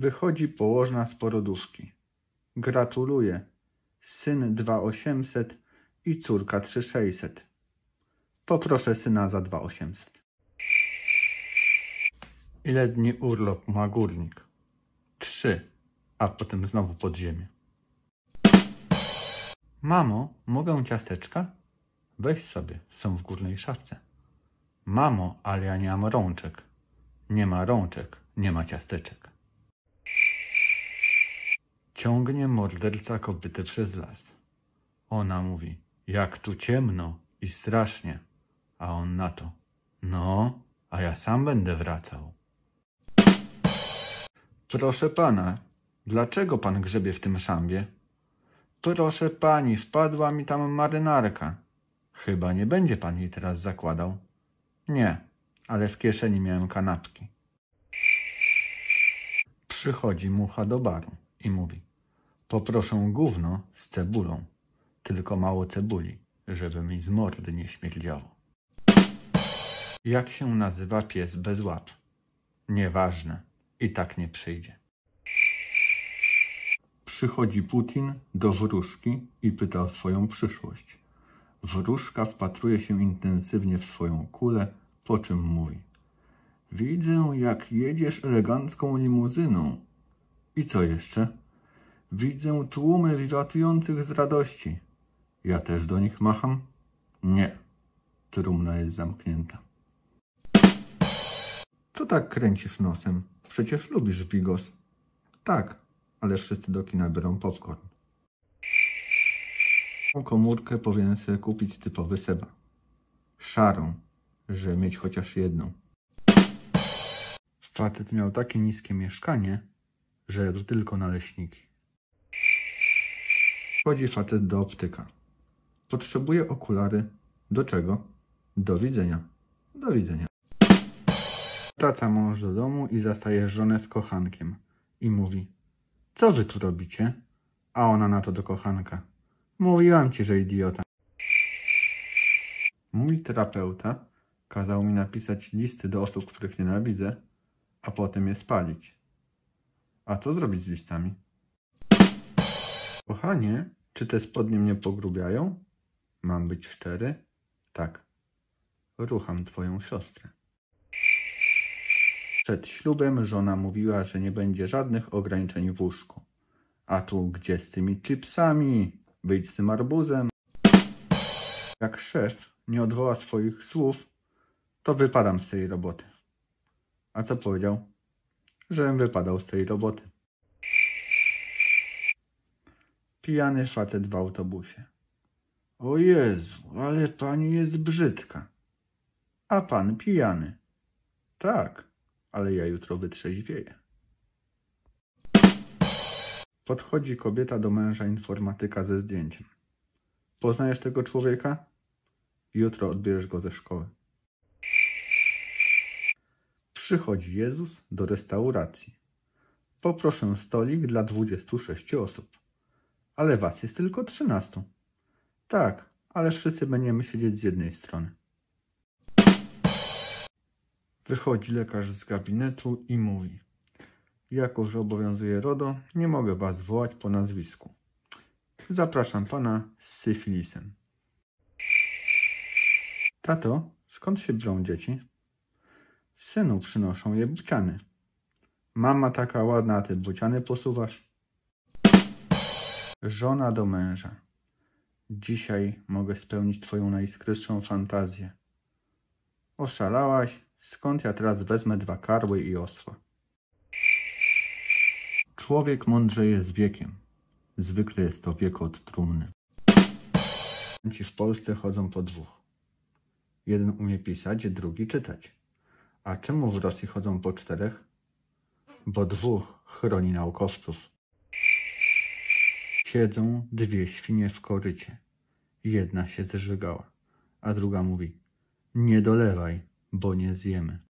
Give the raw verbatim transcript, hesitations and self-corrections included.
Wychodzi położna z porodówki. Gratuluję. Syn dwa osiemset i córka trzy sześćset. Poproszę syna za dwa osiemset. Ile dni urlop ma górnik? Trzy, a potem znowu pod ziemię. Mamo, mogę ciasteczka? Weź sobie, są w górnej szafce. Mamo, ale ja nie mam rączek. Nie ma rączek, nie ma ciasteczek. Ciągnie morderca kobietę przez las. Ona mówi, jak tu ciemno i strasznie. A on na to, no, a ja sam będę wracał. Proszę pana, dlaczego pan grzebie w tym szambie? Proszę pani, wpadła mi tam marynarka. Chyba nie będzie pan jej teraz zakładał. Nie, ale w kieszeni miałem kanapki. Przychodzi mucha do baru i mówi, poproszę gówno z cebulą, tylko mało cebuli, żeby mi z mordy nie śmierdziało. Jak się nazywa pies bez łap? Nieważne, i tak nie przyjdzie. Przychodzi Putin do wróżki i pyta o swoją przyszłość. Wróżka wpatruje się intensywnie w swoją kulę, po czym mówi, widzę, jak jedziesz elegancką limuzyną. I co jeszcze? Widzę tłumy wiwatujących z radości. Ja też do nich macham? Nie. Trumna jest zamknięta. Co tak kręcisz nosem? Przecież lubisz bigos. Tak, ale wszyscy do kina biorą popcorn. Komórkę powinien sobie kupić typowy Seba. Szarą, żeby mieć chociaż jedną. Facet miał takie niskie mieszkanie, że jadł tylko naleśniki. Chodzi facet do optyka. Potrzebuje okulary. Do czego? Do widzenia. Do widzenia. Wraca mąż do domu i zastaje żonę z kochankiem. I mówi, co wy tu robicie? A ona na to do kochanka. Mówiłam ci, że idiota. Mój terapeuta kazał mi napisać listy do osób, których nienawidzę, a potem je spalić. A co zrobić z listami? Kochanie, czy te spodnie mnie pogrubiają? Mam być szczery? Tak. Rucham twoją siostrę. Przed ślubem żona mówiła, że nie będzie żadnych ograniczeń w łóżku. A tu gdzie z tymi chipsami? Wyjdź z tym arbuzem. Jak szef nie odwoła swoich słów, to wypadam z tej roboty. A co powiedział? Żebym wypadał z tej roboty. Pijany facet w autobusie. O Jezu, ale pani jest brzydka. A pan pijany. Tak, ale ja jutro wytrzeźwieję. Podchodzi kobieta do męża informatyka ze zdjęciem. Poznajesz tego człowieka? Jutro odbierzesz go ze szkoły. Przychodzi Jezus do restauracji. Poproszę stolik dla dwudziestu sześciu osób. Ale was jest tylko trzynastu. Tak, ale wszyscy będziemy siedzieć z jednej strony. Wychodzi lekarz z gabinetu i mówi, jako że obowiązuje RODO, nie mogę was wołać po nazwisku. Zapraszam pana z syfilisem. Tato, skąd się biorą dzieci? Synu, przynoszą je buciany. Mama taka ładna, a ty buciany posuwasz? Żona do męża. Dzisiaj mogę spełnić twoją najskrytszą fantazję. Oszalałaś? Skąd ja teraz wezmę dwa karły i osła? Człowiek mądrzeje z wiekiem. Zwykle jest to wiek od trumny. Ci w Polsce chodzą po dwóch. Jeden umie pisać, drugi czytać. A czemu w Rosji chodzą po czterech? Bo dwóch chroni naukowców. Siedzą dwie świnie w korycie. Jedna się zżygała, a druga mówi, nie dolewaj, bo nie zjemy.